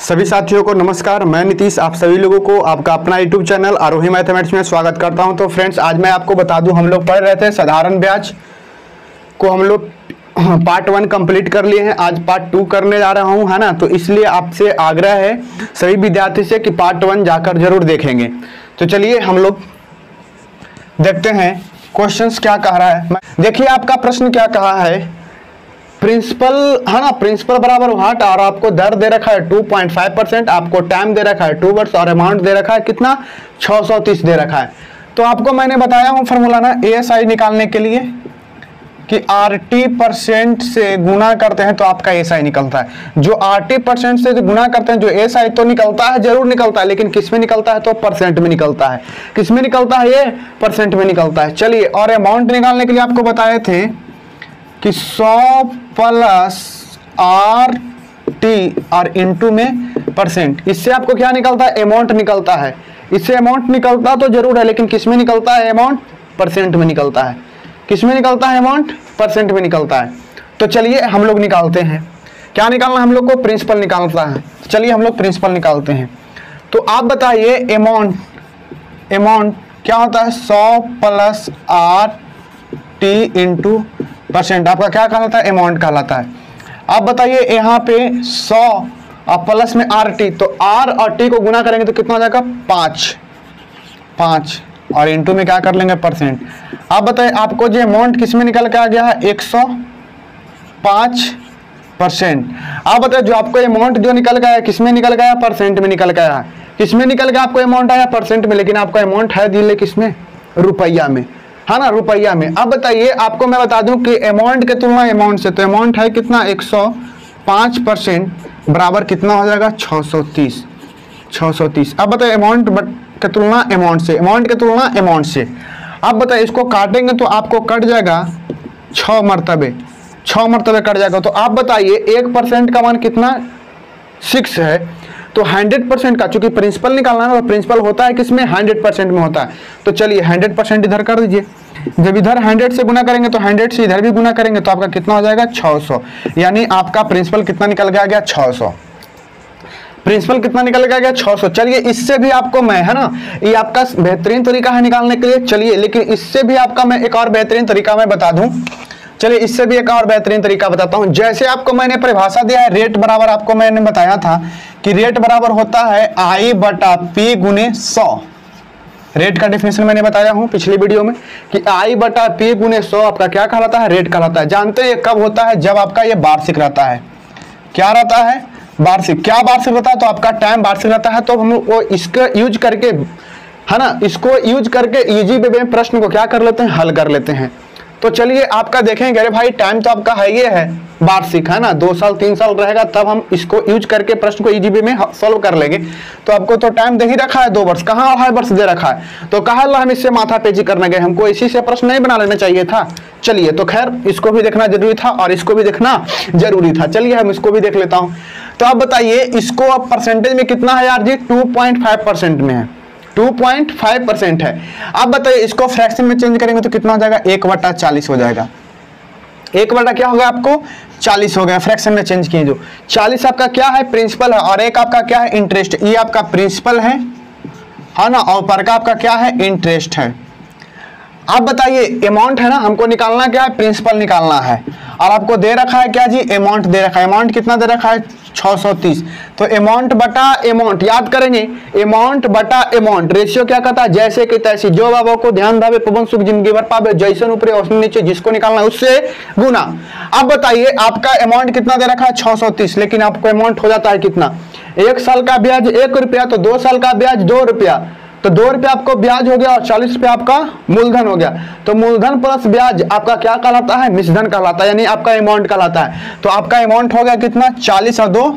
सभी साथियों को नमस्कार। मैं नीतीश आप सभी लोगों को आपका अपना यूट्यूब चैनल आरोही मैथमेटिक्स में स्वागत करता हूं। तो फ्रेंड्स, आज मैं आपको बता दूं, हम लोग पढ़ रहे थे साधारण ब्याज को, हम लोग पार्ट 1 कंप्लीट कर लिए हैं। आज पार्ट 2 करने जा रहा हूं, है ना। तो इसलिए आपसे आग्रह है सभी विद्यार्थी से कि पार्ट 1 जाकर जरूर देखेंगे। तो चलिए हम लोग देखते हैं क्वेश्चंस क्या कह रहा है। देखिए आपका प्रश्न क्या कहा है। प्रिंसिपल, है ना, प्रिंसिपल बराबर व्हाट, और आपको दर दे रखा है 2.5%, आपको टाइम दे रखा है 2 वर्ष और अमाउंट दे रखा है कितना 630 दे रखा है। तो आपको मैंने बताया हूं फॉर्मूला ना ASI निकालने के लिए कि RT% से गुना करते हैं तो आपका ASI निकलता है। जो RT% से गुना करते हैं, जो ASI तो निकलता है, जरूर निकलता है, लेकिन किस में निकलता है तो परसेंट में निकलता है। किस में निकलता है? ये परसेंट में निकलता है। चलिए, और अमाउंट निकालने के लिए आपको बताए थे कि 100 प्लस RT और इंटू में परसेंट, इससे आपको क्या निकलता है? अमाउंट निकलता है। इससे अमाउंट निकलता तो जरूर है, लेकिन किस में निकलता है अमाउंट? परसेंट में निकलता है। किस में निकलता है अमाउंट? परसेंट में निकलता है। तो चलिए हम लोग निकालते हैं। क्या निकालना हम लोग को? प्रिंसिपल निकालता है। चलिए हम लोग प्रिंसिपल निकालते हैं। तो आप बताइए अमाउंट क्या होता है? 100 प्लस RT इंटू परसेंट, आपका क्या कहलाता है? अमाउंट कहलाता है। आप बताइए यहाँ पे 100 और प्लस में RT, तो R और T को गुना करेंगे तो कितना हो जाएगा? 5 और इंटू में क्या कर लेंगे? परसेंट। आप बताइए आपको जो अमाउंट किस में निकल के आ गया है? 105%। आप बताइए जो आपको अमाउंट जो निकल गया है किस में निकल गया? परसेंट में निकल गया है। किस में निकल गया? आपको अमाउंट आया परसेंट में, लेकिन आपका अमाउंट है दिले किस में? रुपया में, है ना, रुपया में। अब बताइए आपको मैं बता दूं कि अमाउंट के तुलना अमाउंट से, तो अमाउंट है कितना? 105% बराबर कितना हो जाएगा? 630। अब बताइए अमाउंट के तुलना अमाउंट से, अमाउंट के तुलना अमाउंट से। अब बताइए इसको काटेंगे तो आपको कट जाएगा 6 मरतबे कट जाएगा। तो आप बताइए 1% का मान कितना? 6 है। तो 100% का, चूंकि प्रिंसिपल निकालना है तो प्रिंसिपल होता है किसमें? 100% में होता है। तो चलिए 100% इधर कर दीजिए। जब इधर 100 से गुना करेंगे तो 100 से इधर भी गुना करेंगे तो आपका कितना हो जाएगा? 600। यानी आपका प्रिंसिपल कितना निकल के आ गया? 600। प्रिंसिपल कितना निकल के आ गया? 600। चलिए इससे भी आपको मैं, है ना, ये आपका बेहतरीन तरीका है निकालने के लिए। चलिए, लेकिन इससे भी आपका मैं एक और बेहतरीन तरीका मैं बता दूं। चलिए इससे भी एक और बेहतरीन तरीका बताता हूं। जैसे आपको मैंने परिभाषा दिया है, रेट बराबर, आपको मैंने बताया था कि रेट बराबर होता है I बटा P गुने 100। रेट का डेफिनेशन मैंने बताया हूं पिछली वीडियो में कि I बटा P गुने 100 आपका क्या कहलाता है? रेट कहलाता है। जानते हैं कब होता है? जब आपका ये वार्षिक रहता है। क्या रहता है? वार्षिक। क्या वार्षिक रहता है? तो आपका टाइम वार्षिक रहता है। तो हम वो इसका यूज करके, है ना, इसको यूज करके इजी वे में प्रश्न को क्या कर लेते हैं? हल कर लेते हैं। तो चलिए आपका देखेंगे, अरे भाई टाइम तो आपका है, ये है वार्षिक, है ना, 2 साल 3 साल रहेगा, तब हम इसको यूज करके प्रश्न को इजी वे में सॉल्व कर लेंगे। तो आपको तो टाइम दे ही रखा है 2 वर्ष, कहाँ है वर्ष दे रखा है, तो कहा हम इससे माथा पेची करने गए, हमको इसी से प्रश्न नहीं बना लेना चाहिए था। चलिए, तो खैर इसको भी देखना जरूरी था और इसको भी देखना जरूरी था। चलिए हम इसको भी देख लेता हूँ। तो आप बताइए इसको अब परसेंटेज में कितना है यार जी? 2.5% में है, 2.5% है। अब बताइए इसको फ्रैक्शन में चेंज करेंगे तो कितना हो जाएगा? 1/40 हो जाएगा। 1 क्या होगा? आपको 40 हो गया। फ्रैक्शन में चेंज किए जो 40 आपका क्या है? प्रिंसिपल है, और 1 आपका क्या है? इंटरेस्ट। ये आपका प्रिंसिपल है ना, और पर का आपका क्या है? इंटरेस्ट है। आप बताइए अमाउंट है ना, हमको निकालना क्या है? प्रिंसिपल निकालना है। और आपको दे रखा है क्या जी? अमाउंट दे रखा है। अमाउंट कितना दे रखा है? 630। तो अमाउंट बटा अमाउंट, याद करेंगे अमाउंट बटा अमाउंट, रेशियो क्या कहता है? जैसे कि तैसी, जो बाबा को ध्यान धावे पवन सुख जिंदगी भर पावे, जैसन ऊपरे औसन नीचे, जिसको निकालना है उससे गुना। अब बताइए आपका अमाउंट कितना दे रखा है? 630, लेकिन आपको अमाउंट हो जाता है कितना? 1 साल का ब्याज 1 रुपया, तो 2 साल का ब्याज 2 रुपया, तो 2 रुपया आपको ब्याज हो गया और 40 रुपया आपका मूलधन हो गया। तो मूलधन प्लस ब्याज आपका क्या कहलाता है? मिश्रधन कहलाता है, यानी आपका अमाउंट कहलाता है। तो आपका अमाउंट हो गया कितना? 40 और 2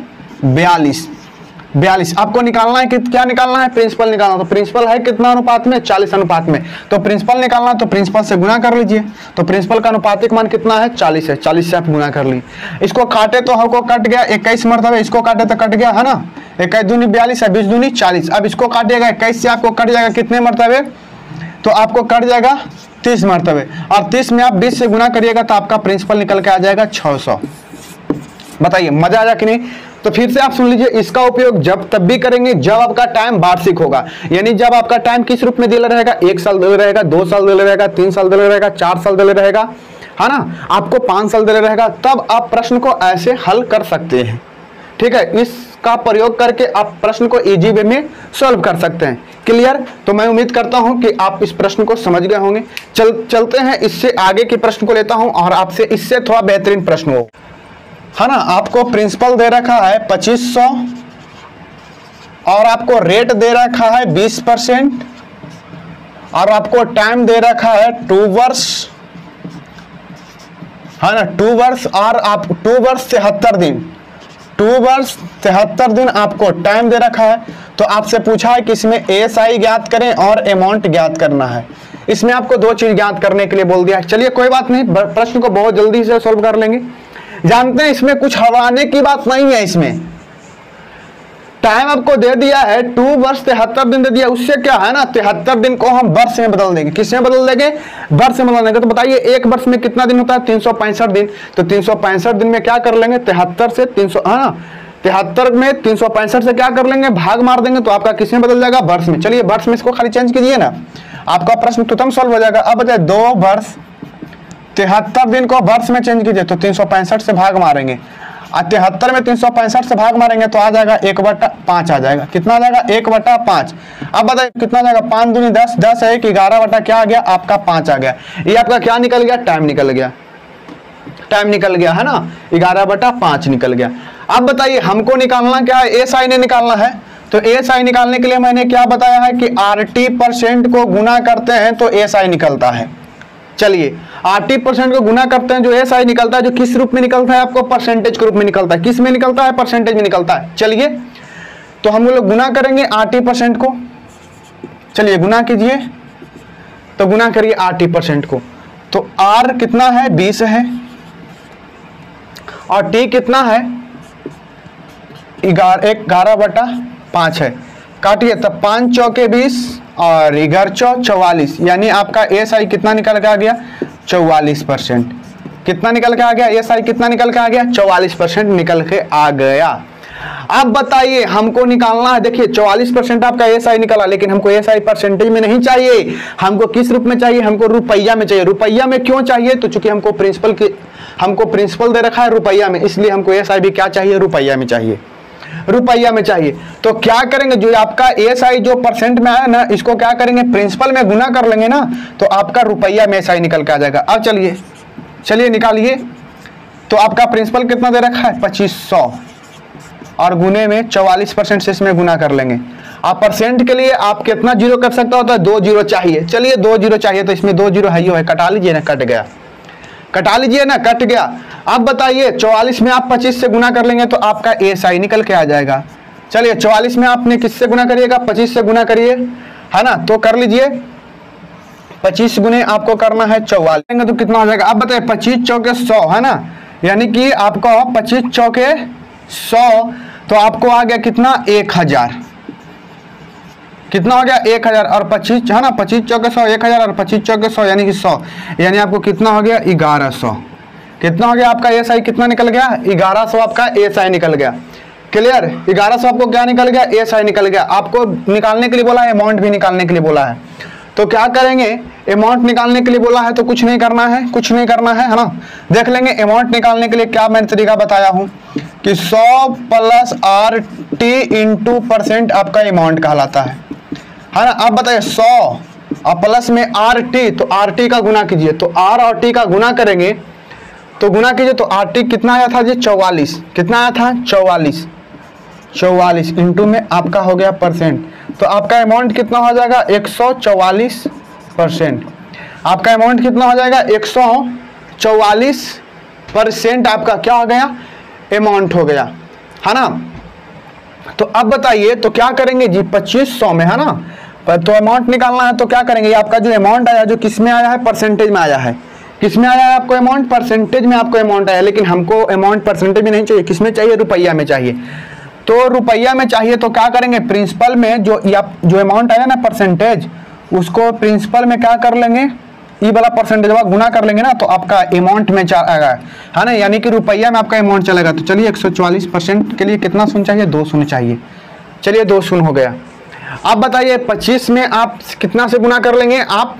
42। आपको निकालना है कि क्या निकालना है? प्रिंसिपल निकालना। तो प्रिंसिपल है कितना अनुपात में? 40 अनुपात में। तो प्रिंसिपल निकालना है तो प्रिंसिपल से गुना कर लीजिए। तो प्रिंसिपल का अनुपातिक मान कितना है? 40 है। 40 से आप गुना कर ली। इसको काटे तो हमको कट गया 21 मरतबे, इसको काटे तो कट गया, है ना, 21 दूनी 42 है, 20 दूनी 40। अब इसको काटिएगा 21 से, आपको कट जाएगा कितने मरतबे? तो आपको कट जाएगा 30 मरतबे, और 30 में आप 20 से गुना करिएगा तो आपका प्रिंसिपल निकल के आ जाएगा 600। बताइए मजा आया कि नहीं? तो फिर से आप सुन लीजिए, इसका उपयोग जब तब भी करेंगे जब आपका टाइम वार्षिक होगा, यानी जब आपका टाइम किस रूप में दिया रहेगा, 1 साल दिया रहेगा, 2 साल दिया रहेगा, 3 साल दिया रहेगा, 4 साल दिया रहेगा, है ना, आपको 5 साल दिया रहेगा, तब आप प्रश्न को ऐसे हल कर सकते हैं। ठीक है, इसका प्रयोग करके आप प्रश्न को इजी वे में सॉल्व कर सकते हैं। क्लियर? तो मैं उम्मीद करता हूं कि आप इस प्रश्न को समझ गए होंगे। चलते हैं, इससे आगे के प्रश्न को लेता हूं और आपसे इससे थोड़ा बेहतरीन प्रश्न हो, है ना। आपको प्रिंसिपल दे रखा है 2500 और आपको रेट दे रखा है 20% और आपको टाइम दे रखा है 2 वर्ष, है ना, 2 वर्ष और आप 2 वर्ष 73 दिन, 2 वर्ष 73 दिन आपको टाइम दे रखा है। तो आपसे पूछा है कि इसमें ASI ज्ञात करें और अमाउंट ज्ञात करना है। इसमें आपको 2 चीज ज्ञात करने के लिए बोल दिया है। चलिए कोई बात नहीं, प्रश्न को बहुत जल्दी से सॉल्व कर लेंगे। जानते हैं इसमें कुछ हवाने की बात नहीं है। इसमें टाइम आपको दे दिया है 2 वर्ष 73 दिन दे दिया, उससे क्या है ना, 73 दिन को हम वर्ष में बदल देंगे। किसमें बदल देंगे? वर्ष में बदल देंगे। तो बताइए 1 वर्ष में कितना दिन होता है? 365 दिन। तो 365 दिन में क्या कर लेंगे, 73 से 300, है ना, 73 में 365 से क्या कर लेंगे, भाग मार देंगे, तो आपका किसमें बदल जाएगा? वर्ष में। चलिए वर्ष में इसको खाली चेंज कीजिए ना, आपका प्रश्न तुरंत सॉल्व हो जाएगा। अब बताए 2 वर्ष 73 दिन को वर्ष में चेंज कीजिए, तो 365 से भाग मारेंगे, 73 में 365 से भाग मारेंगे तो आ जाएगा 1/5 आ जाएगा। कितना आ जाएगा? 1/5। अब बताइए कितना आ जाएगा? 5 दूनी 10, 10 है 11 बटा क्या आ गया? आपका 5 आ गया। ये आपका क्या निकल गया? टाइम निकल गया, टाइम निकल गया, है ना, 11/5 निकल गया। अब बताइए हमको निकालना क्या है? ASI ने निकालना है। तो ASI निकालने के लिए मैंने क्या बताया है कि RT% को गुना करते हैं तो ASI निकलता है। चलिए RT% को गुना करते हैं, जो ASI निकलता है, जो किस रूप में निकलता है? आपको परसेंटेज के रूप में निकलता है। किस में निकलता है? परसेंटेज में निकलता है। चलिए तो हम लोग गुना करेंगे RT% को। चलिए गुना कीजिए, तो गुना करिए RT% को। तो R कितना है? 20 है और T कितना है? 11/5 है। काटिए, तब 5 चौके 20 और 11 चौ 44, यानी आपका ASI कितना निकल के आ गया? 44%। कितना निकल के आ गया? ASI कितना निकल के आ गया? 44% निकल के आ गया। अब बताइए हमको निकालना है, देखिए 44% आपका ASI निकला, लेकिन हमको ASI परसेंटेज में नहीं चाहिए, हमको किस रूप में चाहिए? हमको रुपया में चाहिए। रुपया में क्यों चाहिए? तो चूंकि हमको प्रिंसिपल दे रखा है रुपया में, इसलिए हमको ASI भी क्या चाहिए? रुपया में चाहिए, रुपया में चाहिए। तो क्या करेंगे, जो आपका ASI जो परसेंट में आया ना, इसको क्या करेंगे? प्रिंसिपल में गुना कर लेंगे ना, तो आपका रुपया में ASI निकल के आ जाएगा। अब चलिए निकालिए। तो आपका प्रिंसिपल कितना दे रखा है? 2500 और गुने में 44% से इसमें गुना कर लेंगे। आप परसेंट के लिए आप कितना जीरो कर सकता होता है? 2 जीरो चाहिए। चलिए 2 जीरो चाहिए, तो इसमें 2 जीरो है, कटा लीजिए ना, कट गया, कटा लीजिए ना, कट गया। अब बताइए 44 में आप 25 से गुना कर लेंगे तो आपका ASI निकल के आ जाएगा। चलिए 44 में आपने किससे गुना करिएगा? 25 से गुना करिए, है ना, तो कर लीजिए। 25 गुने आपको करना है 44, तो कितना हो जाएगा? अब बताइए 25 चौके 100, है ना, यानी कि आपको 25 चौके 100, तो आपको आ गया कितना? 1000। कितना हो गया? 1000 और 25, है ना, 25 चौके 100, 1000 और 25 चौके 100 यानी कि 100, यानी आपको कितना हो गया? 1100। कितना हो गया आपका ASI? कितना निकल गया? 1100 आपका ASI निकल गया। क्लियर? 1100 आपको क्या निकल गया? ASI निकल गया। आपको निकालने के लिए बोला है, अमाउंट भी निकालने के लिए बोला है, तो क्या करेंगे? अमाउंट निकालने के लिए बोला है तो कुछ नहीं करना है, कुछ नहीं करना है ना। देख लेंगे अमाउंट निकालने के लिए क्या मैंने तरीका बताया हूं कि 100 प्लस RT इंटू % आपका अमाउंट कहलाता है ना। अब बताइए 100 और प्लस में RT, तो RT का गुना कीजिए। तो R और T का गुना करेंगे, तो गुना कीजिए, तो RT कितना आया था जी? 44। कितना आया था? 44 इंटू में आपका हो गया %, तो आपका अमाउंट कितना हो जाएगा? 144%। आपका अमाउंट कितना हो जाएगा? 144% आपका क्या हो गया? अमाउंट हो गया, है ना। तो अब बताइए तो क्या करेंगे जी? 2500 में, है ना, तो अमाउंट निकालना है, तो क्या करेंगे? आपका जो अमाउंट आया, जो किस में आया है? परसेंटेज में आया है। किस में आया है आपको अमाउंट? परसेंटेज में आपको अमाउंट आया, लेकिन हमको अमाउंट परसेंटेज में नहीं चाहिए, किस में चाहिए? रुपया में चाहिए। तो रुपया में चाहिए तो क्या करेंगे? प्रिंसिपल में जो अमाउंट आया ना परसेंटेज, उसको प्रिंसिपल में क्या कर लेंगे? ई वाला परसेंटेज गुना कर लेंगे ना तो आपका अमाउंट में आएगा, है ना, यानी कि रुपया में आपका अमाउंट चलेगा। तो चलिए 144% के लिए कितना शून्य चाहिए, 2 शून्य चाहिए। चलिए 2 शून्य हो गया। अब बताइए 25 में आप कितना से गुना कर लेंगे, आप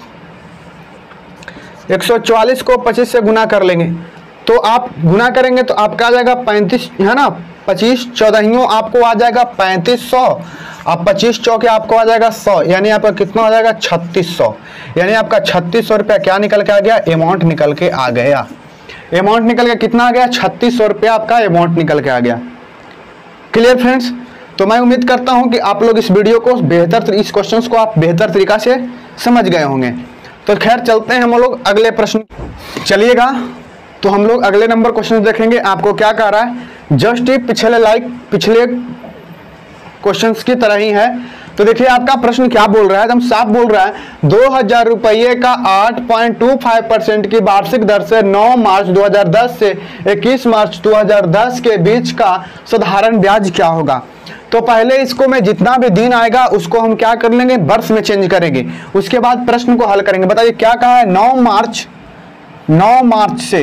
144 को 25 से गुना कर लेंगे। तो आप गुना करेंगे तो आपका आ जाएगा 35, है ना, 25 चौदहियों आपको आ जाएगा 3500, अब 25 चौके आपको आ जाएगा 100, यानी आपका कितना हो जाएगा 3600, यानी आपका 3600 रुपया क्या निकल के आ गया, अमाउंट निकल के आ गया। अमाउंट निकल के कितना आ गया, 3600 रुपया आपका अमाउंट निकल के आ गया। Clear friends? तो मैं उम्मीद करता हूं कि आप लोग इस वीडियो को इस क्वेश्चंस को आप बेहतर तरीका से समझ गए होंगे। तो खैर चलते हैं हम लोग अगले प्रश्न। चलिएगा तो हम लोग अगले नंबर क्वेश्चन देखेंगे। आपको क्या कह रहा है, जस्ट पिछले क्वेश्चंस की तरह ही है। तो देखिए आपका प्रश्न क्या बोल रहा है, एकदम साफ बोल रहा है, 2000 रुपये का 8.25% की वार्षिक दर से 9 मार्च 2010 से 21 मार्च 2010 के बीच का साधारण ब्याज क्या होगा। तो पहले इसको मैं जितना भी दिन आएगा उसको हम क्या कर लेंगे, वर्ष में चेंज करेंगे, उसके बाद प्रश्न को हल करेंगे। बताइए क्या कहा है, 9 मार्च से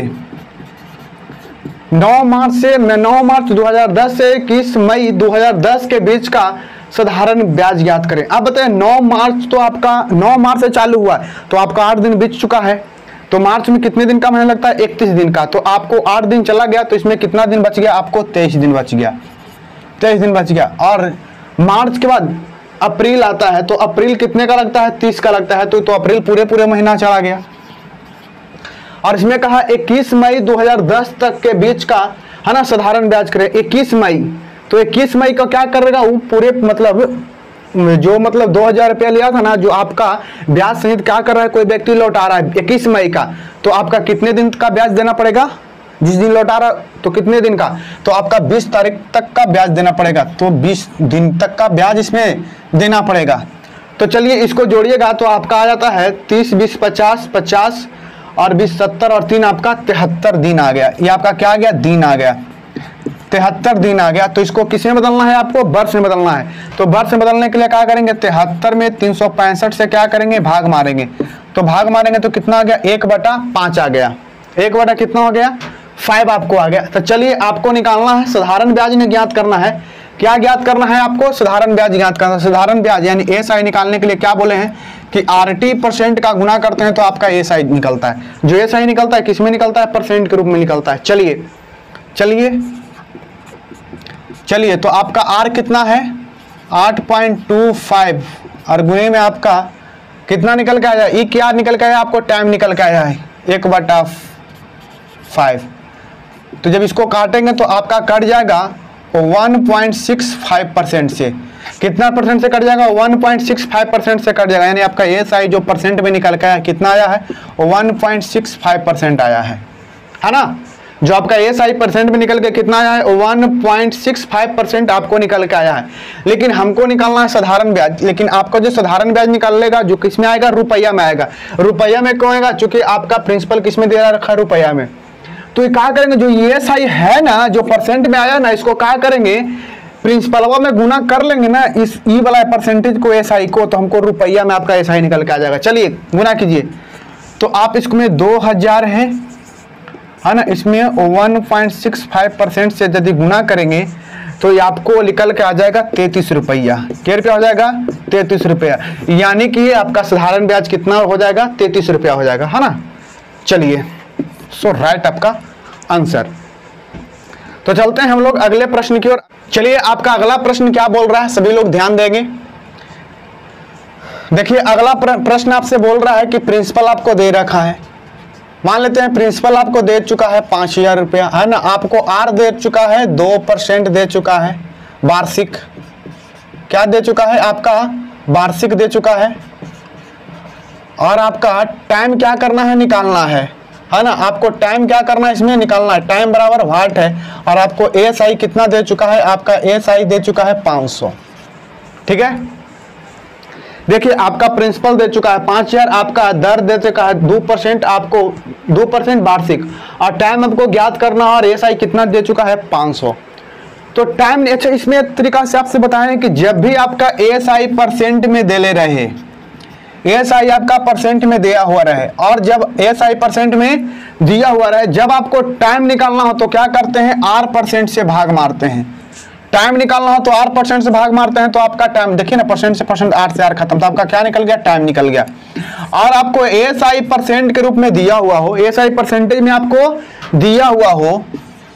9 मार्च 2010 से 21 मई 2010 के बीच का साधारण ब्याज ज्ञात करें। अब बताइए 9 मार्च तो आपका 9 मार्च से चालू हुआ है तो आपका 8 दिन बीत चुका है। तो मार्च में कितने दिन का महीना लगता है, 31 दिन का। तो आपको 8 दिन चला गया तो इसमें कितना दिन बच गया, आपको 23 दिन बच गया, 23 दिन बच गया। और मार्च के बाद अप्रैल आता है तो अप्रैल कितने का लगता है, 30 का लगता है। तो अप्रैल पूरे महीना चला गया। और इसमें कहा 21 मई 2010 तक के बीच का, है ना, साधारण ब्याज करें। 21 मई तो 21 मई का क्या करेगा, वो पूरे मतलब 2000 रुपया लिया था ना, जो आपका ब्याज सहित क्या कर रहा है, कोई व्यक्ति लौटा रहा है 21 मई का, तो आपका कितने दिन का ब्याज देना पड़ेगा, जिस दिन लौटा रहा तो कितने दिन का, तो आपका 20 तारीख तक का ब्याज देना पड़ेगा। तो 20 दिन तक का ब्याज इसमें देना पड़ेगा। तो चलिए इसको जोड़िएगा तो आपका आ जाता है 30 20 50 50 और 20 70 और 3 आपका 73 दिन आ गया। ये आपका क्या आ गया, दिन आ गया, 73 दिन आ गया। तो इसको किस में बदलना है, आपको वर्ष में बदलना है। तो वर्ष में बदलने के लिए क्या करेंगे, 73 में 365 से क्या करेंगे, भाग मारेंगे। तो भाग मारेंगे तो कितना आ गया, 1/5 आ गया। 1 कितना हो गया, 5 आपको आ गया। तो चलिए आपको निकालना है साधारण ब्याज में ज्ञात करना है। क्या ज्ञात करना है आपको, साधारण ब्याज ज्ञात करना है। साधारण ब्याज यानी एसआई निकालने के लिए क्या बोले हैं कि RT% का गुना करते हैं तो आपका एसआई निकलता है। जो एसआई निकलता है किस में निकलता है, परसेंट के रूप में निकलता है। चलिए तो आपका R कितना है, 8.25 और गुणे में आपका कितना निकल के आया, ई क्या निकल के आया, आपको टाइम निकल के आया है 1/5। तो जब इसको काटेंगे तो आपका कट जाएगा 1.65% से। कितना परसेंट से कट जाएगा, 1.65% से कट जाएगा। यानी आपका एसआई जो परसेंट में निकल के आया कितना आया है, 1.65% आया है ना। जो आपका एसआई परसेंट में निकल के कितना आया है, 1.65% आपको निकल के आया है। लेकिन हमको निकालना है साधारण ब्याज। लेकिन आपको जो साधारण ब्याज निकालेगा जो किस में आएगा, रुपया में आएगा। रुपया में क्यों आएगा, चूंकि आपका प्रिंसिपल किस में दे रखा है, रुपया में। तो ये क्या करेंगे, जो एसआई है ना, जो परसेंट में आया ना, इसको क्या करेंगे, प्रिंसिपलवा में गुना कर लेंगे ना इस ई वाला परसेंटेज को, एसआई को, तो हमको रुपया में आपका एसआई निकल के आ जाएगा। चलिए गुना कीजिए तो आप इसमें 2000 है ना, इसमें 1.65% से यदि गुना करेंगे तो ये आपको निकल के आ जाएगा 33 रुपया। क्या रुपया हो जाएगा, 33 रुपया। यानी कि ये आपका साधारण ब्याज कितना हो जाएगा, 33 रुपया हो जाएगा, है ना। चलिए सो राइट आपका आंसर। तो चलते हैं हम लोग अगले प्रश्न की ओर। चलिए आपका अगला प्रश्न क्या बोल रहा है, सभी लोग ध्यान देंगे। देखिए अगला प्रश्न आपसे बोल रहा है कि प्रिंसिपल आपको दे रखा है। मान लेते हैं प्रिंसिपल आपको दे चुका है 5000 रुपया, है ना। आपको आर दे चुका है 2% दे चुका है, वार्षिक क्या दे चुका है, आपका वार्षिक दे चुका है। और आपका टाइम क्या करना है, निकालना है ना। आपको टाइम क्या करना है, इसमें निकालना है। टाइम बराबर वाट है। और आपको एसआई कितना दे चुका है, आपका एसआई दे चुका है 500। ठीक है, देखिए आपका प्रिंसिपल दे चुका है 5000, आपका दर दे चुका है 2%, आपको 2% वार्षिक, और टाइम आपको ज्ञात करना और एसआई कितना दे चुका है 500। तो टाइम, अच्छा इसमें एक तरीका से आपसे बताएं कि जब भी आपका एसआई परसेंट में दे ले रहे, एएसआई आपका परसेंट में दिया हुआ रहे, और जब एएसआई परसेंट में दिया हुआ रहे, जब आपको टाइम निकालना हो तो क्या करते हैं, आर परसेंट से भाग मारते हैं। टाइम निकालना हो तो आर परसेंट से भाग मारते हैं, तो आपका टाइम देखिए ना, परसेंट से परसेंट, 8 से 8 खत्म, तो आपका क्या निकल गया, टाइम निकल गया। और आपको एएसआई परसेंट के रूप में दिया हुआ हो, एएसआई परसेंटेज में आपको दिया हुआ हो,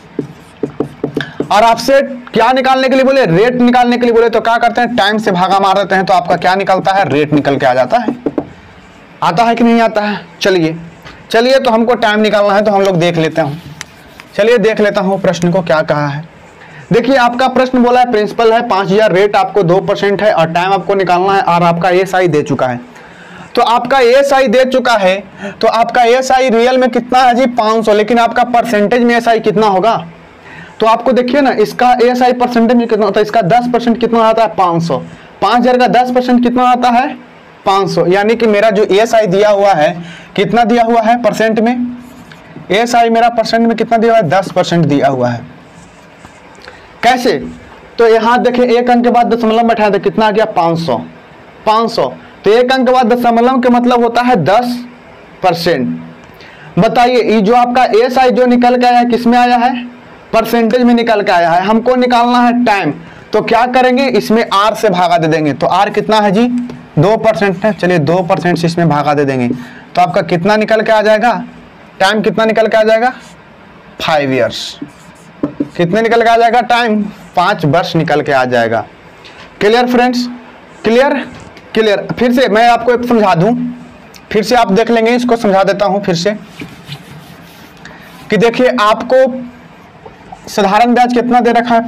और आपसे क्या निकालने के लिए बोले, रेट निकालने के लिए बोले, तो क्या करते हैं, टाइम से भागा मार देते हैं, तो आपका क्या निकलता है, रेट निकल के आ जाता है। आता है कि नहीं आता है? चलिए तो हमको टाइम निकालना है, तो हम लोग देख लेते हैं। चलिए देख लेता हूँ प्रश्न को क्या कहा है। देखिए आपका प्रश्न बोला है प्रिंसिपल है 5000, रेट आपको 2% है, और टाइम आपको निकालना है, और आपका एएसआई दे चुका है। तो आपका एएसआई दे चुका है, तो आपका एएसआई रियल में कितना है जी, 500, लेकिन आपका परसेंटेज में एएसआई कितना होगा, तो आपको देखिए ना, इसका एएसआई परसेंटेज में कितना होता है, इसका 10% कितना आता है, 500। 5000 का 10% कितना आता है, 500, यानी कि मेरा जो एएसआई दिया हुआ है, कितना दिया हुआ है परसेंट में, एएसआई मेरा परसेंट में कितना दिया हुआ है, 10% दिया हुआ है। कैसे, तो यहाँ देखिए एक अंक के बाद दशमलव बैठाए तो कितना आ गया, 500। तो एक अंक के बाद दशमलव के मतलब होता है 10%। बताइए ये जो आपका एएसआई जो निकल के आया है, किस में आया है, परसेंटेज में निकल के आया है। हमको निकालना है टाइम, तो क्या करेंगे, इसमें आर से भागा दे देंगे। तो आर कितना है जी, 2% है। चलिए 2% से इसमें भागा दे देंगे, तो आपका कितना निकल के आ जाएगा, टाइम कितना निकल के आ जाएगा, 5 ईयर्स। कितने निकल के आ जाएगा, टाइम 5 वर्ष निकल के आ जाएगा। Clear friends, clear. फिर से मैं आपको एक समझा दूं, फिर से आप देख लेंगे, इसको समझा देता हूं फिर से कि देखिए आपको साधारण ब्याज कितना दे रखा है,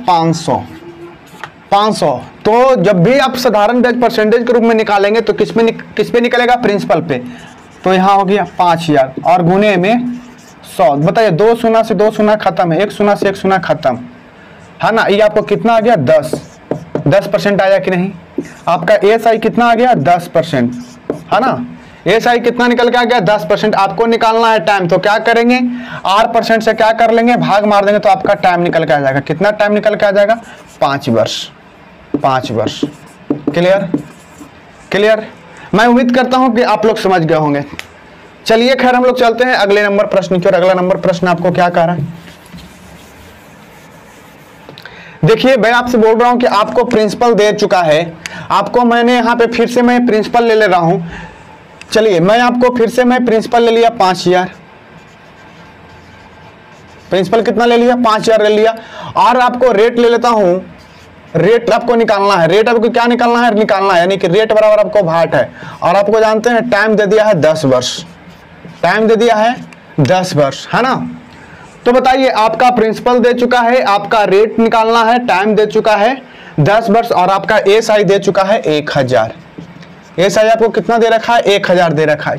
500। तो जब भी आप साधारण ब्याज परसेंटेज के रूप में निकालेंगे तो किस पे निकलेगा, प्रिंसिपल पे। तो यहाँ हो गया 5000 और गुने में 100। बताइए 2 शून्य से 2 शून्य खत्म है, 1 शून्य से 1 शून्य खत्म है ना। ये आपको कितना आ गया, 10% आया कि नहीं। आपका एएसआई कितना आ गया, 10% है ना। एएसआई कितना निकल के आ गया, 10%। आपको निकालना है टाइम, तो क्या करेंगे, आर परसेंट से क्या कर लेंगे, भाग मार देंगे, तो आपका टाइम निकल के आ जाएगा। कितना टाइम निकल के आ जाएगा, 5 वर्ष। क्लियर। मैं उम्मीद करता हूं कि आप लोग समझ गए होंगे। चलिए खैर हम लोग चलते हैं अगले नंबर प्रश्न की ओर। अगला नंबर प्रश्न आपको क्या कह रहा है, देखिए मैं आपसे बोल रहा हूं कि आपको प्रिंसिपल दे चुका है। आपको मैंने यहाँ पे फिर से मैं प्रिंसिपल ले रहा हूं। चलिए मैं आपको फिर से मैं प्रिंसिपल ले लिया 5000। प्रिंसिपल कितना ले लिया, 5000 ले लिया। और आपको रेट ले लेता हूं। रेट आपको निकालना है, रेट आपको क्या निकालना है, यानी कि रेट बराबर आपको भाट है। और आपको जानते हैं टाइम दे दिया है 10 वर्ष, टाइम दे दिया है 10 वर्ष, है ना। तो बताइए आपका प्रिंसिपल दे चुका है, आपका रेट निकालना है, टाइम दे चुका है 10 वर्ष, और आपका एएसआई दे चुका है 1000। एएसआई आपको कितना दे रखा है, 1000 दे रखा है।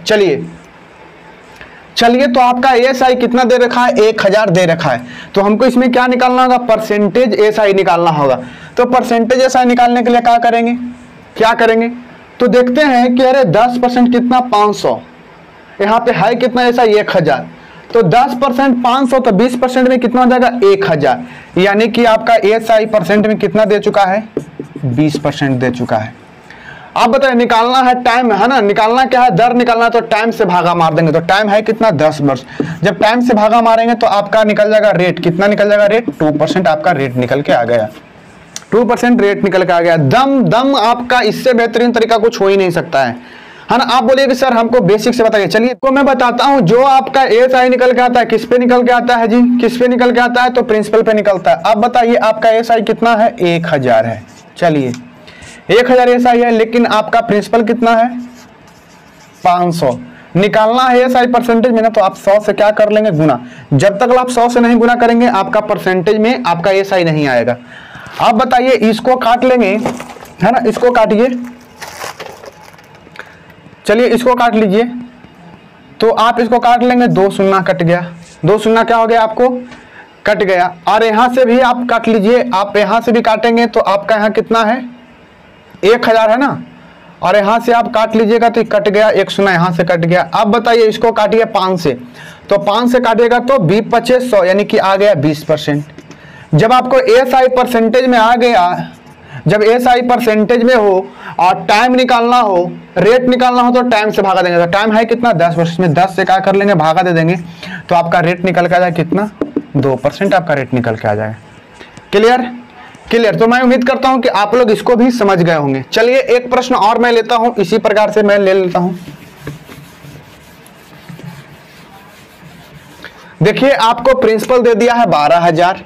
चलिए तो आपका एएसआई कितना दे रखा है, 1000 दे रखा है। तो हमको इसमें क्या निकालना होगा, परसेंटेज एएसआई निकालना होगा। तो परसेंटेज एएसआई निकालने के लिए क्या करेंगे, तो देखते हैं कि अरे 10% कितना, 500। यहाँ पे है कितना एएसआई, 1000। तो 10% 500, तो 20% में कितना हो जाएगा, 1000। यानी कि आपका एएसआई परसेंट में कितना दे चुका है, 20% दे चुका है। आप बताइए निकालना है टाइम, है ना। निकालना क्या है, दर निकालना है, तो टाइम से भागा मार देंगे। तो टाइम है कितना, 10 वर्ष। जब टाइम से भागा मारेंगे तो आपका निकल जाएगा रेट, कितना निकल जाएगा रेट, 2% आपका रेट निकल के आ गया। 2% रेट निकल के आ गया। दम आपका इससे बेहतरीन तरीका कुछ हो ही नहीं सकता है ना। आप बोलिए कि सर हमको बेसिक से बताइए। चलिए को मैं बताता हूं, जो आपका एएसआई निकल के आता है, किस पे निकल के आता है जी, किस पे निकल के आता है, तो प्रिंसिपल पे निकलता है। अब बताइए आपका एएसआई कितना है, 1000 है। चलिए 1000 एएसआई है, लेकिन आपका प्रिंसिपल कितना है, 500। निकालना है एएसआई परसेंटेज में ना, तो आप 100 से क्या कर लेंगे, गुना। जब तक आप 100 से नहीं गुना करेंगे, आपका परसेंटेज में आपका एएसआई नहीं आएगा। अब बताइए इसको काट लेंगे, है ना, इसको काटिए। चलिए इसको काट लीजिए, तो आप इसको काट लेंगे, 2 शून्य कट गया। 2 शून्य क्या हो गया, आपको कट गया। और यहां से भी आप काट लीजिए, आप यहां से भी काटेंगे तो आपका यहाँ कितना है, 1000 है ना। और यहां से आप काट लीजिएगा तो कट गया, 1 शून्य यहां से कट गया। अब बताइए इसको काटिए 5 से, तो 5 से काटिएगा तो 20 100, यानी कि आ गया 20%। जब आपको एएसआई परसेंटेज में आ गया जब एसआई परसेंटेज में हो और टाइम निकालना हो, रेट निकालना हो, तो टाइम से भागा देंगे। तो टाइम है कितना 10%, में 10 से क्या कर लेंगे, भागा दे देंगे, तो आपका रेट निकल के आ जाएगा कितना 2% आपका रेट निकल के आ जाएगा। Clear clear. तो मैं उम्मीद करता हूं कि आप लोग इसको भी समझ गए होंगे। चलिए एक प्रश्न और मैं लेता हूं, इसी प्रकार से मैं ले लेता हूं। देखिए आपको प्रिंसिपल दे दिया है 12,000,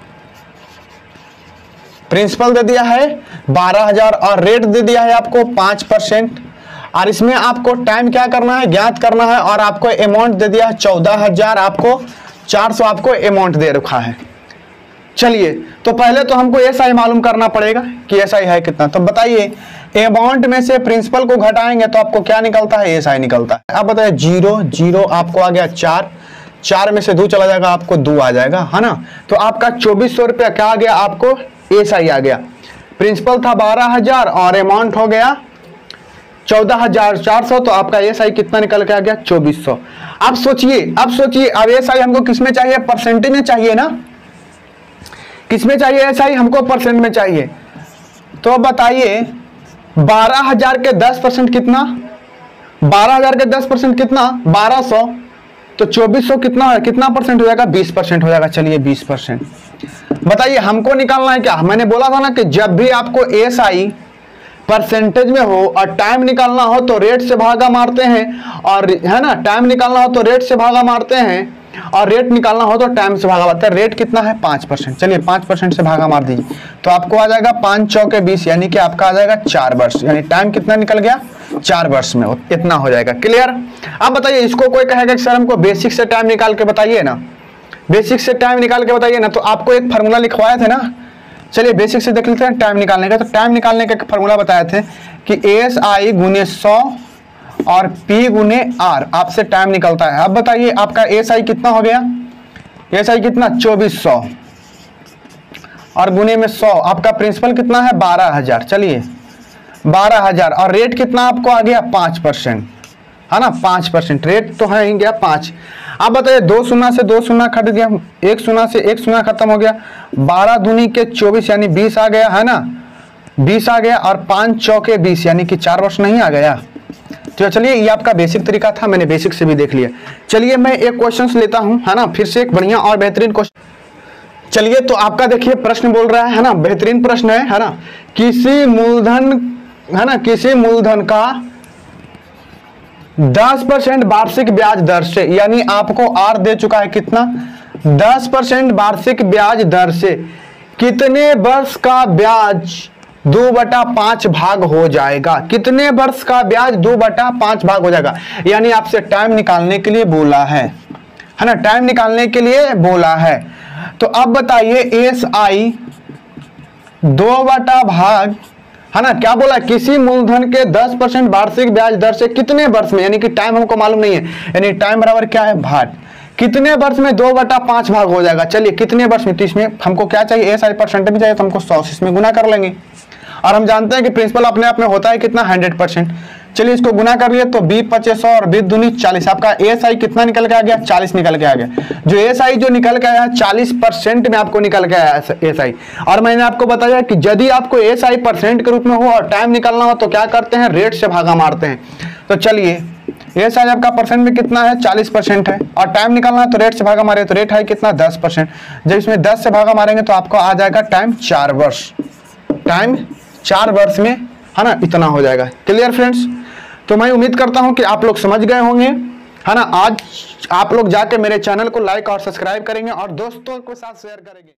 प्रिंसिपल दे दिया है 12,000 और रेट दे दिया है आपको 5%, और इसमें आपको टाइम क्या करना है, ज्ञात करना है, और आपको अमाउंट दे दिया है 14,000, आपको 400 आपको अमाउंट दे रखा है। चलिए तो पहले तो हमको एसआई मालूम करना पड़ेगा कि एसआई है कितना। तो बताइए अमाउंट में से प्रिंसिपल को घटाएंगे तो आपको क्या निकलता है, एसआई निकलता है। अब बताइए 0 0 आपको आ गया 4, 4 में से 2 चला जाएगा, आपको 2 आ जाएगा, है ना। तो आपका 2400 रुपया क्या आ गया, आपको एसआई आ गया। प्रिंसिपल था 12,000 और अमाउंट हो गया 14,400, तो आपका एसआई कितना निकल के आ गया 2400। अब सोचिए अब एसआई हमको किस में चाहिए, परसेंटेज में चाहिए ना, किस में चाहिए एसआई, हमको परसेंट में चाहिए। तो बताइए 12,000 के 10% कितना, 12,000 के 10% कितना 1200, तो 2400 कितना है, कितना परसेंट हो जाएगा 20% हो जाएगा। चलिए 20%। बताइए हमको निकालना है क्या, मैंने बोला था ना कि जब भी आपको एसआई परसेंटेज में हो और टाइम निकालना हो तो रेट से भागा मारते हैं, और है ना, टाइम निकालना हो तो रेट से भागा मारते हैं, और रेट निकालना हो तो टाइम से भागा मारते हैं। रेट कितना है 5%, चलिए 5% से भागा मार दीजिए, तो आपको आ जाएगा 5 चौके 20, यानी कि आपका आ जाएगा 4 वर्ष, यानी टाइम कितना निकल गया 4 वर्ष में, इतना हो जाएगा। क्लियर। अब बताइए इसको कोई कहेगा कि सर हमको बेसिक से टाइम निकाल के बताइए ना, बेसिक से टाइम निकाल के बताइए ना, तो आपको एक फार्मूला लिखवाए थे ना। चलिए बेसिक से देख लेते हैं टाइम निकालने का। तो टाइम निकालने का एक फार्मूला बताए थे कि एसआई गुने 100 और P गुने R आपसे टाइम निकलता है। अब बताइए आपका एसआई कितना हो गया, एसआई कितना 2400 और गुने में 100, आपका प्रिंसिपल कितना है 12,000, चलिए 12,000, और रेट कितना आपको आ गया 5%, है ना, 5%, रेट तो है ही गया 5। अब बताइए 2 शून्य से 2 शून्य कट गया, 1 शून्य से 1 शून्य खत्म हो गया, 12 दूनी के 24 यानी 20 आ गया, है ना, 20 आ गया, और 5 चौके 20 यानी कि 4 वर्ष नहीं आ गया। तो चलिए ये आपका बेसिक तरीका था, मैंने बेसिक से भी देख लिया। चलिए मैं एक क्वेश्चन लेता हूं, है ना, फिर से एक बढ़िया और बेहतरीन क्वेश्चन। चलिए तो आपका देखिए प्रश्न बोल रहा है ना, बेहतरीन प्रश्न है ना, किसी मूलधन, है ना, किसी मूलधन का 10% वार्षिक ब्याज दर से, यानी आपको आर दे चुका है कितना 10% वार्षिक ब्याज दर से कितने वर्ष का ब्याज 2/5 भाग हो जाएगा, कितने वर्ष का ब्याज 2/5 भाग हो जाएगा। यानी आपसे टाइम निकालने के लिए बोला है ना, टाइम निकालने के लिए बोला है। तो अब बताइए एसआई 2/भाग, है ना, क्या बोला, किसी मूलधन के 10% वार्षिक ब्याज दर से कितने वर्ष में, यानी कि टाइम हमको मालूम नहीं है, यानी टाइम बराबर क्या है भाग, कितने वर्ष में 2/5 भाग हो जाएगा। चलिए कितने वर्ष में, तो इसमें हमको क्या चाहिए, एसआई परसेंटेज में चाहिए, तो हमको 100 इसमें गुना कर लेंगे, और हम जानते हैं कि प्रिंसिपल अपने आप में होता है कितना 100%। चलिए इसको गुना कर लिए तो 20 और 20 दूनी 40, आपका एसआई कितना निकल के आ गया 40 निकल के आ गया। जो एसआई जो निकल के आया 40% में आपको निकल के आया एसआई। और मैंने आपको बताया कि यदि आपको एसआई परसेंट के रूप में हो और टाइम निकालना हो तो क्या करते हैं, रेट से भागा मारते हैं। तो चलिए एसआई आपका परसेंट में कितना है 40% है, और टाइम निकालना है तो रेट से भागा मारे, तो रेट है कितना 10%। जब इसमें 10 से भागा मारेंगे तो आपको आ जाएगा टाइम 4 वर्ष, टाइम 4 वर्ष में, है ना, इतना हो जाएगा। Clear friends. तो मैं उम्मीद करता हूं कि आप लोग समझ गए होंगे, है ना। आज आप लोग जाके मेरे चैनल को लाइक और सब्सक्राइब करेंगे और दोस्तों के साथ शेयर करेंगे।